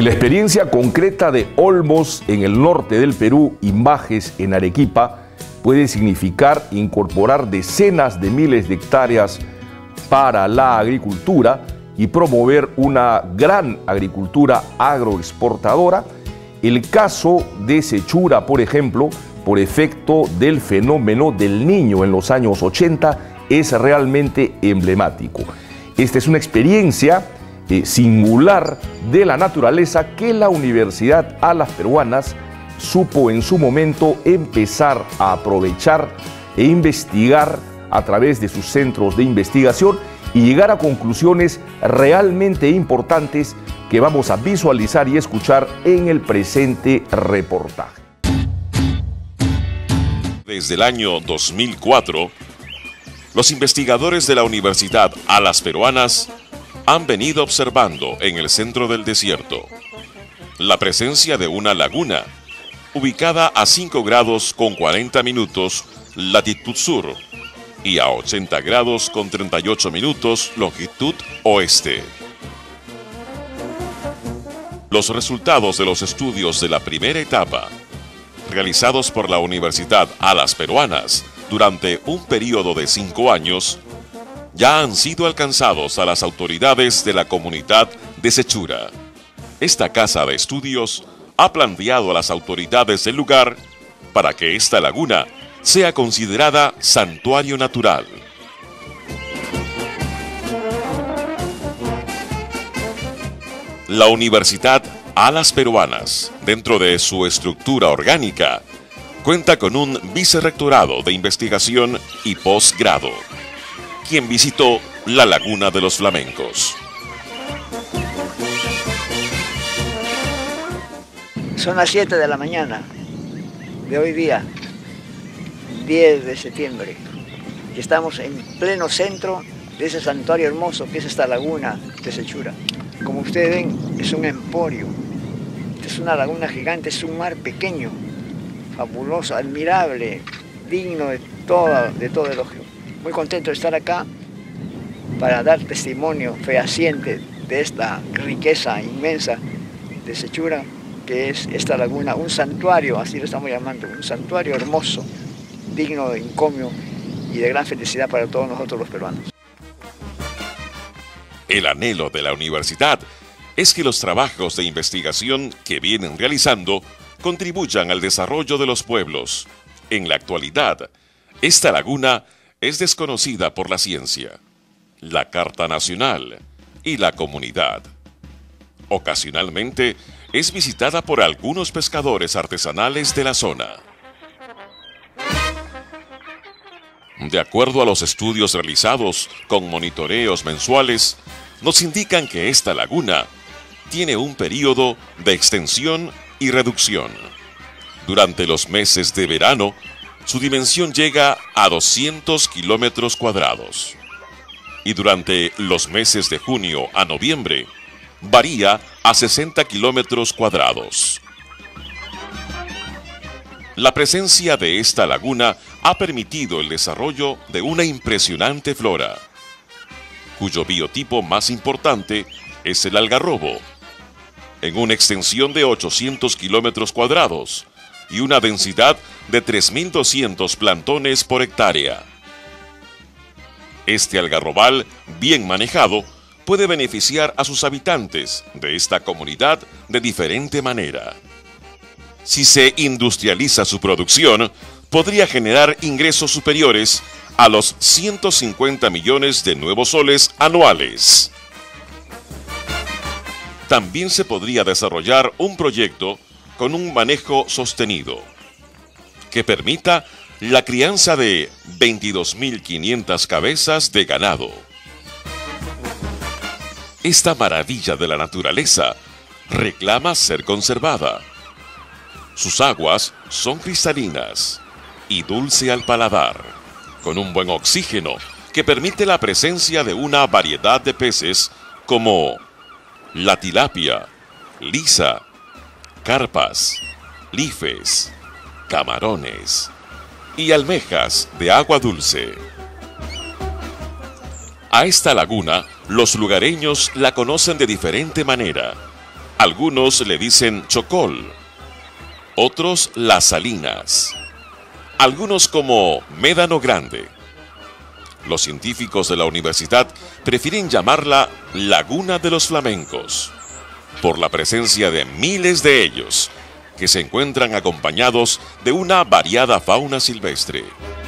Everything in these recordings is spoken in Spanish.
Si la experiencia concreta de Olmos en el norte del Perú y Majes en Arequipa puede significar incorporar decenas de miles de hectáreas para la agricultura y promover una gran agricultura agroexportadora, el caso de Sechura, por ejemplo, por efecto del fenómeno del Niño en los años 80, es realmente emblemático. Esta es una experiencia singular de la naturaleza que la Universidad Alas Peruanas supo en su momento empezar a aprovechar e investigar a través de sus centros de investigación y llegar a conclusiones realmente importantes que vamos a visualizar y escuchar en el presente reportaje. Desde el año 2004, los investigadores de la Universidad Alas Peruanas han venido observando en el centro del desierto la presencia de una laguna ubicada a 5 grados con 40 minutos latitud sur y a 80 grados con 38 minutos longitud oeste. Los resultados de los estudios de la primera etapa, realizados por la Universidad Alas Peruanas durante un periodo de 5 años, ya han sido alcanzados a las autoridades de la comunidad de Sechura. Esta casa de estudios ha planteado a las autoridades del lugar para que esta laguna sea considerada santuario natural. La Universidad Alas Peruanas, dentro de su estructura orgánica, cuenta con un vicerrectorado de investigación y posgrado, quien visitó la Laguna de los Flamencos. Son las 7 de la mañana de hoy día, 10 de septiembre, y estamos en pleno centro de ese santuario hermoso que es esta laguna de Sechura. Como ustedes ven, es un emporio, es una laguna gigante, es un mar pequeño, fabuloso, admirable, digno de todo elogio. Muy contento de estar acá para dar testimonio fehaciente de esta riqueza inmensa de Sechura, que es esta laguna, un santuario, así lo estamos llamando, un santuario hermoso, digno de encomio y de gran felicidad para todos nosotros los peruanos. El anhelo de la universidad es que los trabajos de investigación que vienen realizando contribuyan al desarrollo de los pueblos. En la actualidad, esta laguna es desconocida por la ciencia, la Carta Nacional y la comunidad. Ocasionalmente es visitada por algunos pescadores artesanales de la zona. De acuerdo a los estudios realizados con monitoreos mensuales, nos indican que esta laguna tiene un periodo de extensión y reducción. Durante los meses de verano, su dimensión llega a 200 kilómetros cuadrados. Y durante los meses de junio a noviembre, varía a 60 kilómetros cuadrados. La presencia de esta laguna ha permitido el desarrollo de una impresionante flora, cuyo biotipo más importante es el algarrobo, en una extensión de 800 kilómetros cuadrados y una densidad de 3.200 plantones por hectárea. Este algarrobal, bien manejado, puede beneficiar a sus habitantes de esta comunidad de diferente manera. Si se industrializa su producción, podría generar ingresos superiores a los 150 millones de nuevos soles anuales. También se podría desarrollar un proyecto con un manejo sostenido que permita la crianza de 22.500 cabezas de ganado. Esta maravilla de la naturaleza reclama ser conservada. Sus aguas son cristalinas y dulce al paladar, con un buen oxígeno que permite la presencia de una variedad de peces como la tilapia, lisa, carpas, lifes, camarones y almejas de agua dulce. A esta laguna, los lugareños la conocen de diferente manera. Algunos le dicen Chocol, otros Las Salinas, algunos como Médano Grande. Los científicos de la universidad prefieren llamarla Laguna de los Flamencos, por la presencia de miles de ellos, que se encuentran acompañados de una variada fauna silvestre.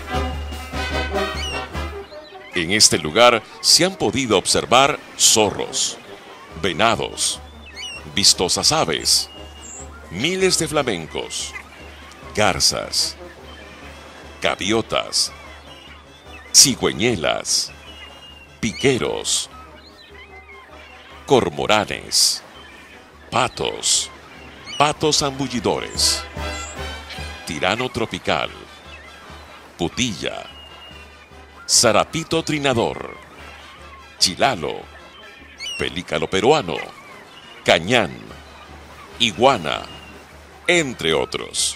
En este lugar se han podido observar zorros, venados, vistosas aves, miles de flamencos, garzas, gaviotas, cigüeñelas, piqueros, cormoranes, patos, patos ambullidores, tirano tropical, putilla, zarapito trinador, chilalo, pelícano peruano, cañán, iguana, entre otros.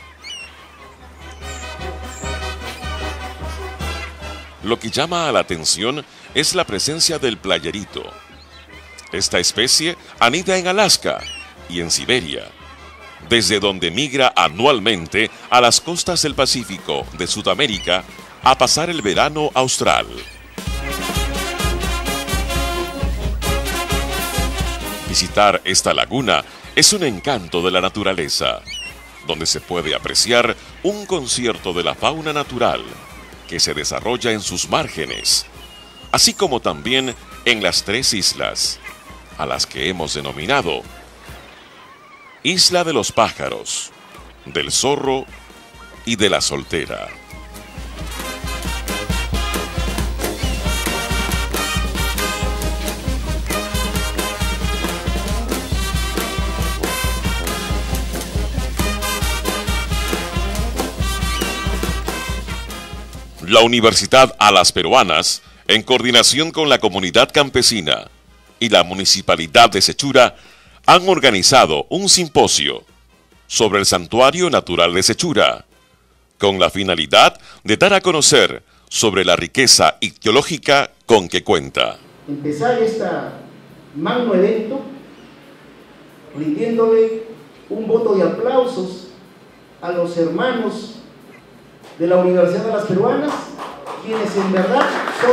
Lo que llama a la atención es la presencia del playerito. Esta especie anida en Alaska y en Siberia, desde donde migra anualmente a las costas del Pacífico de Sudamérica a pasar el verano austral. Visitar esta laguna es un encanto de la naturaleza, donde se puede apreciar un concierto de la fauna natural que se desarrolla en sus márgenes, así como también en las 3 islas, a las que hemos denominado Isla de los Pájaros, del Zorro y de la Soltera. La Universidad a las Peruanas, en coordinación con la comunidad campesina y la Municipalidad de Sechura, han organizado un simposio sobre el Santuario Natural de Sechura, con la finalidad de dar a conocer sobre la riqueza ictiológica con que cuenta. Empezar este magno evento rindiéndole un voto de aplausos a los hermanos de la Universidad de las Peruanas, quienes en verdad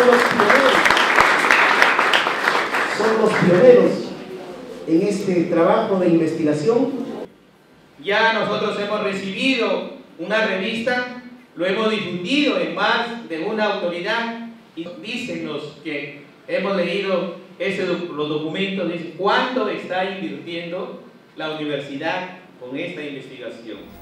son los pioneros en este trabajo de investigación. Ya nosotros hemos recibido una revista, lo hemos difundido en más de una autoridad y dicen los que hemos leído los documentos, dicen cuánto está invirtiendo la universidad con esta investigación.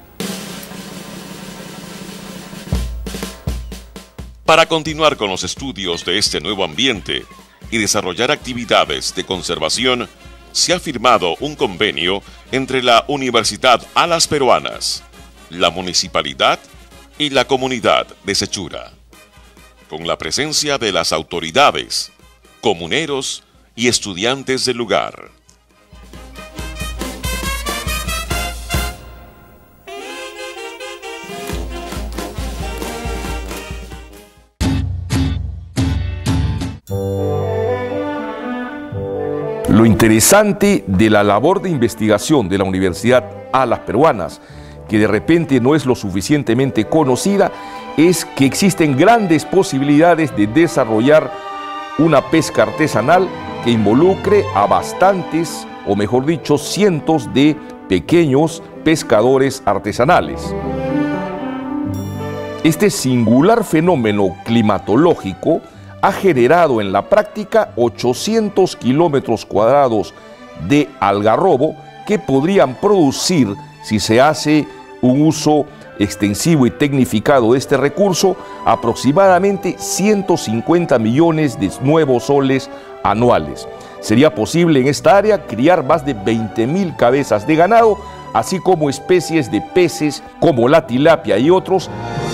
Para continuar con los estudios de este nuevo ambiente y desarrollar actividades de conservación, se ha firmado un convenio entre la Universidad a las Peruanas, la Municipalidad y la Comunidad de Sechura, con la presencia de las autoridades, comuneros y estudiantes del lugar. Lo interesante de la labor de investigación de la Universidad a las Peruanas, que de repente no es lo suficientemente conocida, es que existen grandes posibilidades de desarrollar una pesca artesanal que involucre a bastantes, o mejor dicho, cientos de pequeños pescadores artesanales. Este singular fenómeno climatológico ha generado en la práctica 800 kilómetros cuadrados de algarrobo que podrían producir, si se hace un uso extensivo y tecnificado de este recurso, aproximadamente 150 millones de nuevos soles anuales. Sería posible en esta área criar más de 20.000 cabezas de ganado, así como especies de peces como la tilapia y otros.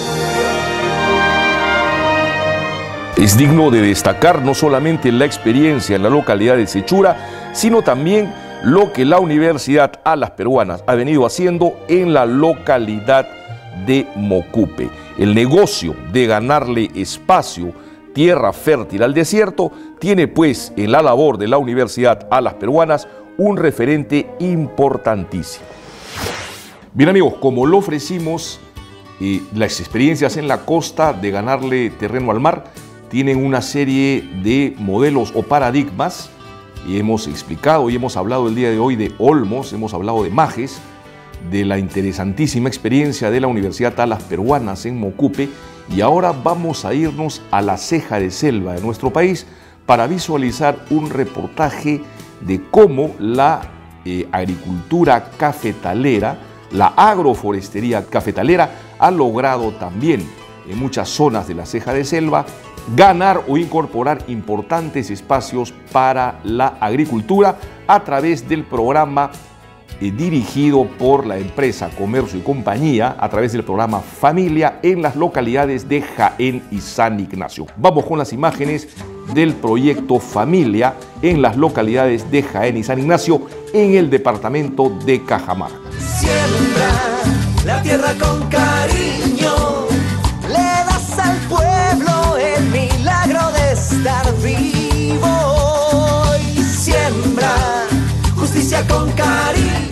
Es digno de destacar no solamente la experiencia en la localidad de Sechura, sino también lo que la Universidad a las Peruanas ha venido haciendo en la localidad de Mocupe. El negocio de ganarle espacio, tierra fértil al desierto, tiene pues en la labor de la Universidad a las Peruanas un referente importantísimo. Bien amigos, como lo ofrecimos, las experiencias en la costa de ganarle terreno al mar tienen una serie de modelos o paradigmas, y hemos explicado y hemos hablado el día de hoy de Olmos, hemos hablado de Majes, de la interesantísima experiencia de la Universidad Talas Peruanas en Mocupe, y ahora vamos a irnos a la ceja de selva de nuestro país para visualizar un reportaje de cómo la agricultura cafetalera, la agroforestería cafetalera ha logrado también en muchas zonas de la ceja de selva ganar o incorporar importantes espacios para la agricultura a través del programa dirigido por la empresa Comercio y Compañía, a través del programa Familia en las localidades de Jaén y San Ignacio. Vamos con las imágenes del proyecto Familia en las localidades de Jaén y San Ignacio en el departamento de Cajamarca. Siembra la tierra con cariño, le das al pueblo el milagro de estar vivo. Y siembra justicia con cariño.